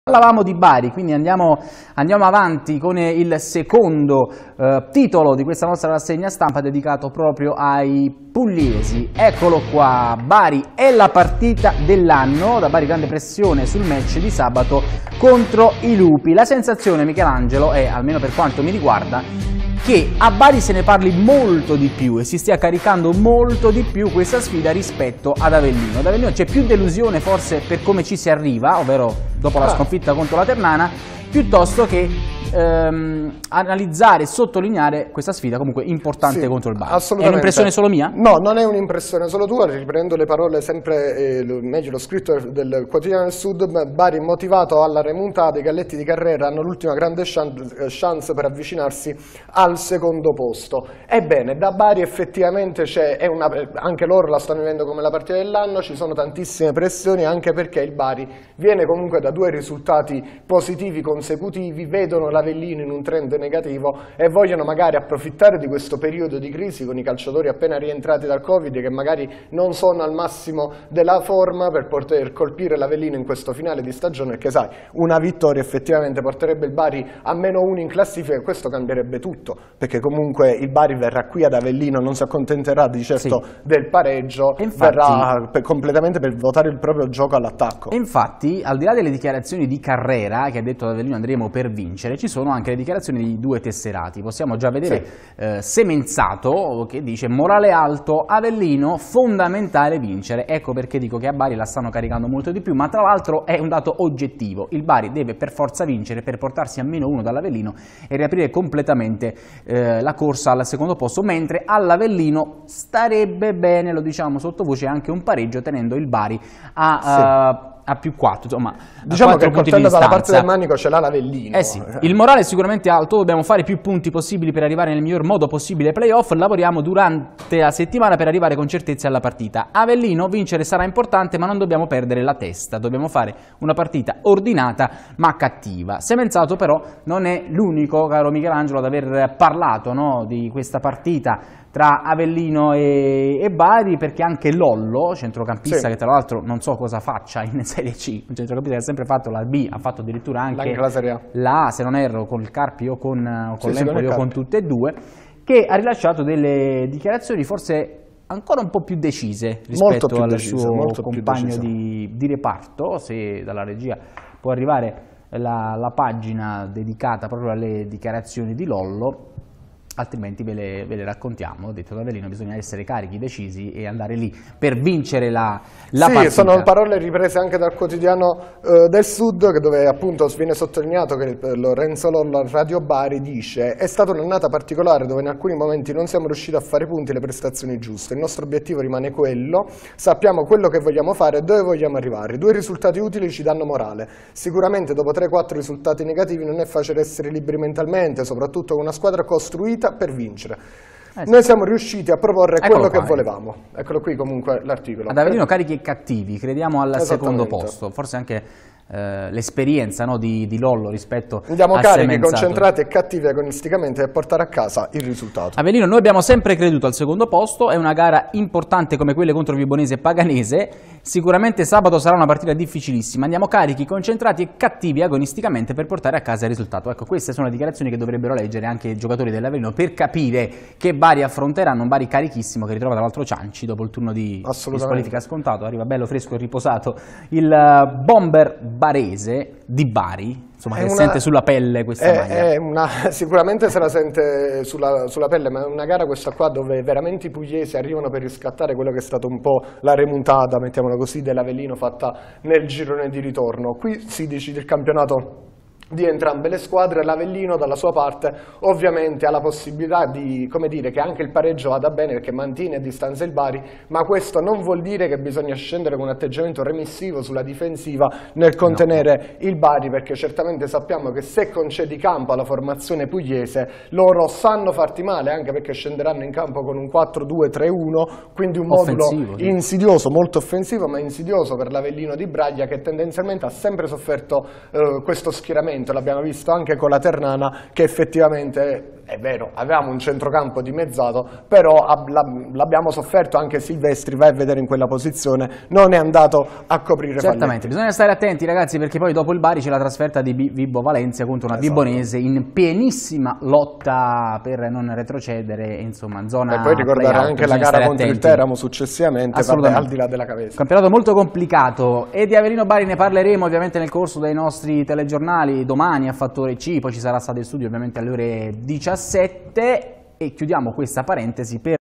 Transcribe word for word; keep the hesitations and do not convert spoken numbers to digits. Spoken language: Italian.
Parlavamo di Bari, quindi andiamo, andiamo avanti con il secondo eh, titolo di questa nostra rassegna stampa dedicato proprio ai pugliesi. Eccolo qua, Bari è la partita dell'anno, da Bari grande pressione sul match di sabato contro i Lupi. La sensazione, Michelangelo, è, almeno per quanto mi riguarda, che a Bari se ne parli molto di più e si stia caricando molto di più questa sfida rispetto ad Avellino. Ad Avellino c'è più delusione forse per come ci si arriva, ovvero dopo la sconfitta contro la Ternana, piuttosto che ehm, analizzare e sottolineare questa sfida comunque importante sì, contro il Bari. È un'impressione solo mia? No, non è un'impressione solo tua, riprendo le parole sempre, eh, meglio lo scritto del Quotidiano del Sud. Bari motivato alla remontata, i Galletti di Carrera hanno l'ultima grande chance per avvicinarsi al secondo posto. Ebbene, da Bari effettivamente c'è, anche loro la stanno vivendo come la partita dell'anno, ci sono tantissime pressioni anche perché il Bari viene comunque da due risultati positivi consecutivi, vedono l'Avellino in un trend negativo e vogliono magari approfittare di questo periodo di crisi con i calciatori appena rientrati dal Covid che magari non sono al massimo della forma per poter colpire l'Avellino in questo finale di stagione, perché sai, una vittoria effettivamente porterebbe il Bari a meno uno in classifica e questo cambierebbe tutto, perché comunque il Bari verrà qui ad Avellino, non si accontenterà di certo sì. del pareggio, infatti, verrà per, completamente per votare il proprio gioco all'attacco. Infatti, al di là delle dichiarazioni di Carrera, che ha detto ad Avellino andremo per vincere, ci sono anche le dichiarazioni di due tesserati. Possiamo già vedere sì. eh, Semenzato che dice morale alto, Avellino fondamentale vincere. Ecco perché dico che a Bari la stanno caricando molto di più, ma tra l'altro è un dato oggettivo, il Bari deve per forza vincere per portarsi a meno uno dall'Avellino e riaprire completamente eh, la corsa al secondo posto, mentre all'Avellino starebbe bene, lo diciamo sottovoce, anche un pareggio tenendo il Bari a... Sì. Uh, a più quattro, insomma, diciamo che il coltello dalla parte del manico ce l'ha l'Avellino. Eh sì, il morale è sicuramente alto, dobbiamo fare più punti possibili per arrivare nel miglior modo possibile ai playoff, lavoriamo durante la settimana per arrivare con certezza alla partita. Avellino, vincere sarà importante, ma non dobbiamo perdere la testa, dobbiamo fare una partita ordinata ma cattiva. Semenzato però non è l'unico, caro Michelangelo, ad aver parlato, no, di questa partita tra Avellino e, e Bari, perché anche Lollo, centrocampista sì. che tra l'altro non so cosa faccia in Serie C, un centrocampista che ha sempre fatto la B, ha fatto addirittura anche, anche la Serie A, la A, se non erro, con il Carpi o con, o con sì, l'Empoli o con tutte e due, che ha rilasciato delle dichiarazioni forse ancora un po' più decise rispetto più al decise, suo compagno di, di reparto. Se dalla regia può arrivare la, la pagina dedicata proprio alle dichiarazioni di Lollo, altrimenti ve le, ve le raccontiamo. Ho detto che Avellino bisogna essere carichi, decisi e andare lì per vincere la, la sì, partita. Sono parole riprese anche dal Quotidiano eh, del Sud, dove appunto viene sottolineato che Lorenzo Lollo a Radio Bari dice: è stata un'annata particolare dove in alcuni momenti non siamo riusciti a fare punti e le prestazioni giuste, il nostro obiettivo rimane quello, sappiamo quello che vogliamo fare e dove vogliamo arrivare, due risultati utili ci danno morale, sicuramente dopo tre quattro risultati negativi non è facile essere liberi mentalmente, soprattutto con una squadra costruita per vincere. Eh sì. Noi siamo riusciti a proporre Eccolo quello qua, che volevamo. Eccolo qui comunque l'articolo. Ad Avellino carichi e cattivi, crediamo al secondo posto, forse anche eh, l'esperienza, no, di, di Lollo rispetto Andiamo a carichi, Semenzato. concentrati e cattivi agonisticamente per portare a casa il risultato. Avellino, noi abbiamo sempre creduto al secondo posto, è una gara importante come quelle contro Vibonese e Paganese, sicuramente sabato sarà una partita difficilissima, andiamo carichi, concentrati e cattivi agonisticamente per portare a casa il risultato. Ecco, queste sono le dichiarazioni che dovrebbero leggere anche i giocatori dell'Avellino per capire che Bari affronteranno, un Bari carichissimo che ritrova tra l'altro Cianci dopo il turno di, di squalifica scontato, arriva bello fresco e riposato il bomber barese di Bari, insomma, che una, sente sulla pelle questa è, maglia. È una, sicuramente se la sente sulla, sulla pelle, ma è una gara questa qua dove veramente i pugliesi arrivano per riscattare quello che è stato un po' la remontata, mettiamola così, dell'Avellino fatta nel girone di ritorno. Qui si decide il campionato di entrambe le squadre, l'Avellino dalla sua parte ovviamente ha la possibilità di, come dire, che anche il pareggio vada bene perché mantiene a distanza il Bari, ma questo non vuol dire che bisogna scendere con un atteggiamento remissivo sulla difensiva nel contenere no. il Bari, perché certamente sappiamo che se concedi campo alla formazione pugliese loro sanno farti male, anche perché scenderanno in campo con un quattro due tre uno, quindi un modulo offensivo, sì. insidioso, molto offensivo, ma insidioso per l'Avellino di Braglia, che tendenzialmente ha sempre sofferto eh, questo schieramento. L'abbiamo visto anche con la Ternana, che effettivamente è vero, avevamo un centrocampo dimezzato, però l'abbiamo sofferto, anche Silvestri, vai a vedere in quella posizione, non è andato a coprire Certamente, falletti. bisogna stare attenti ragazzi, perché poi dopo il Bari c'è la trasferta di Vibo Valencia contro una Esatto. Vibonese in pienissima lotta per non retrocedere, insomma, in zona E poi ricordare play-out. anche la Bisogna gara stare contro il attenti. Teramo successivamente, vabbè, al di là della Cavese. Campionato molto complicato, e di Avellino Bari ne parleremo ovviamente nel corso dei nostri telegiornali domani a Fattore C, poi ci sarà Stadio Studio ovviamente alle ore diciassette, e chiudiamo questa parentesi per